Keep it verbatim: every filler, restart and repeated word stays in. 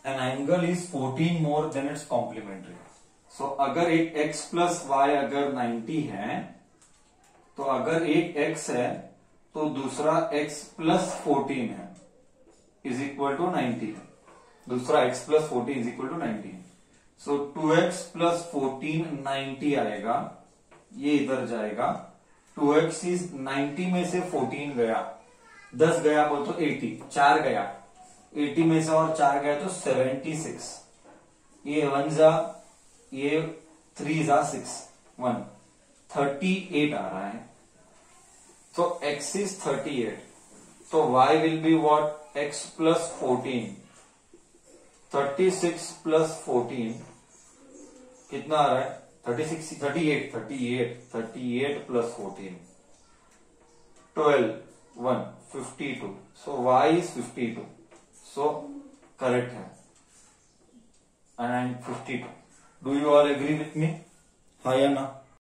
N angle is fourteen more than it's complementary. So अगर एक x plus y अगर ninety है, तो अगर एक x है तो दूसरा x प्लस फोर्टीन है इज इक्वल टू नाइन्टी है। दूसरा x plus fourteen is equal to ninety है। So two x plus fourteen ninety आएगा, ये इधर जाएगा। टू एक्स इज नाइन्टी में से फोर्टीन गया, दस गया बोल तो एटी, चार गया, एटी में से और चार गया तो सेवेंटी सिक्स। ये वन जा, ये थ्री जा सिक्स, वन थर्टी एट आ रहा है। तो x इज थर्टी एट, तो y will be what? x plus fourteen, thirty six plus fourteen कितना आ रहा है? Thirty six, thirty eight, thirty eight, thirty eight plus fourteen, twelve, one, fifty two. So y is fifty two. So correct है, and fifty two. Do you all agree with me? हाँ या ना?